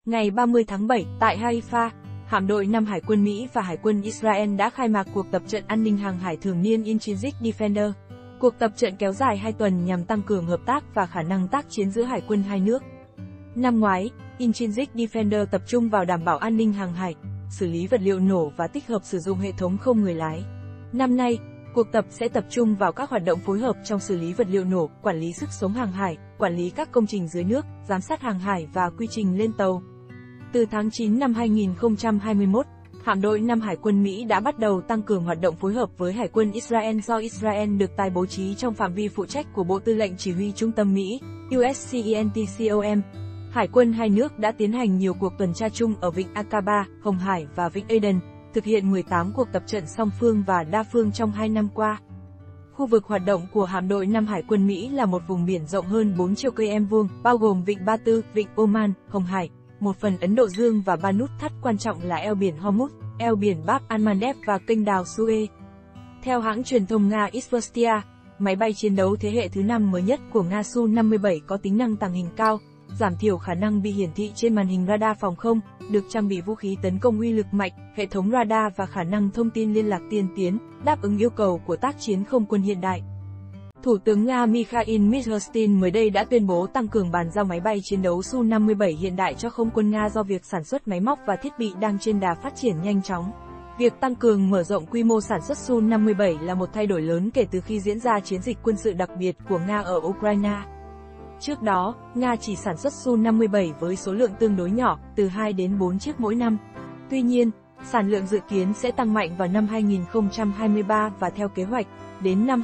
Ngày 30 tháng 7, tại Haifa, hạm đội 5 Hải quân Mỹ và Hải quân Israel đã khai mạc cuộc tập trận an ninh hàng hải thường niên Intrinsic Defender. Cuộc tập trận kéo dài 2 tuần nhằm tăng cường hợp tác và khả năng tác chiến giữa hải quân hai nước. Năm ngoái, Intrinsic Defender tập trung vào đảm bảo an ninh hàng hải, xử lý vật liệu nổ và tích hợp sử dụng hệ thống không người lái. Năm nay, cuộc tập sẽ tập trung vào các hoạt động phối hợp trong xử lý vật liệu nổ, quản lý sức sống hàng hải, quản lý các công trình dưới nước, giám sát hàng hải và quy trình lên tàu. Từ tháng 9 năm 2021, hạm đội 5 Hải quân Mỹ đã bắt đầu tăng cường hoạt động phối hợp với Hải quân Israel do Israel được tái bố trí trong phạm vi phụ trách của Bộ Tư lệnh Chỉ huy Trung tâm Mỹ, USCENTCOM. Hải quân hai nước đã tiến hành nhiều cuộc tuần tra chung ở Vịnh Aqaba, Hồng Hải và Vịnh Aden, thực hiện 18 cuộc tập trận song phương và đa phương trong 2 năm qua. Khu vực hoạt động của hạm đội 5 Hải quân Mỹ là một vùng biển rộng hơn 4 triệu km2, bao gồm Vịnh Ba Tư, Vịnh Oman, Hồng Hải, một phần Ấn Độ Dương và ba nút thắt quan trọng là eo biển Hormuz, eo biển Bab al-Mandeb và kênh đào Suez. Theo hãng truyền thông Nga Izvestia, máy bay chiến đấu thế hệ thứ 5 mới nhất của Nga Su-57 có tính năng tàng hình cao, giảm thiểu khả năng bị hiển thị trên màn hình radar phòng không, được trang bị vũ khí tấn công uy lực mạnh, hệ thống radar và khả năng thông tin liên lạc tiên tiến, đáp ứng yêu cầu của tác chiến không quân hiện đại. Thủ tướng Nga Mikhail Mishustin mới đây đã tuyên bố tăng cường bàn giao máy bay chiến đấu Su-57 hiện đại cho không quân Nga do việc sản xuất máy móc và thiết bị đang trên đà phát triển nhanh chóng. Việc tăng cường mở rộng quy mô sản xuất Su-57 là một thay đổi lớn kể từ khi diễn ra chiến dịch quân sự đặc biệt của Nga ở Ukraine. Trước đó, Nga chỉ sản xuất Su-57 với số lượng tương đối nhỏ, từ 2 đến 4 chiếc mỗi năm. Tuy nhiên, sản lượng dự kiến sẽ tăng mạnh vào năm 2023 và theo kế hoạch, đến năm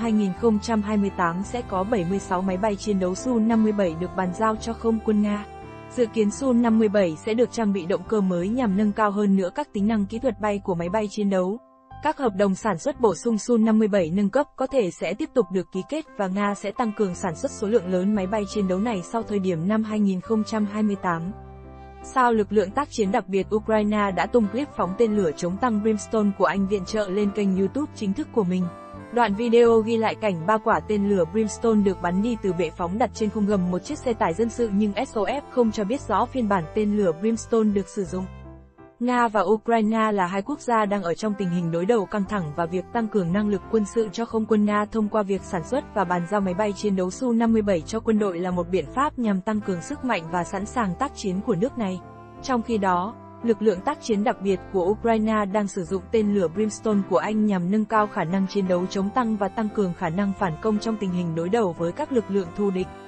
2028 sẽ có 76 máy bay chiến đấu Su-57 được bàn giao cho không quân Nga. Dự kiến Su-57 sẽ được trang bị động cơ mới nhằm nâng cao hơn nữa các tính năng kỹ thuật bay của máy bay chiến đấu. Các hợp đồng sản xuất bổ sung Su-57 nâng cấp có thể sẽ tiếp tục được ký kết và Nga sẽ tăng cường sản xuất số lượng lớn máy bay chiến đấu này sau thời điểm năm 2028. Sao lực lượng tác chiến đặc biệt Ukraine đã tung clip phóng tên lửa chống tăng Brimstone của Anh viện trợ lên kênh YouTube chính thức của mình. Đoạn video ghi lại cảnh 3 quả tên lửa Brimstone được bắn đi từ bệ phóng đặt trên khung gầm một chiếc xe tải dân sự nhưng SOF không cho biết rõ phiên bản tên lửa Brimstone được sử dụng. Nga và Ukraine là hai quốc gia đang ở trong tình hình đối đầu căng thẳng và việc tăng cường năng lực quân sự cho không quân Nga thông qua việc sản xuất và bàn giao máy bay chiến đấu Su-57 cho quân đội là một biện pháp nhằm tăng cường sức mạnh và sẵn sàng tác chiến của nước này. Trong khi đó, lực lượng tác chiến đặc biệt của Ukraine đang sử dụng tên lửa Brimstone của Anh nhằm nâng cao khả năng chiến đấu chống tăng và tăng cường khả năng phản công trong tình hình đối đầu với các lực lượng thù địch.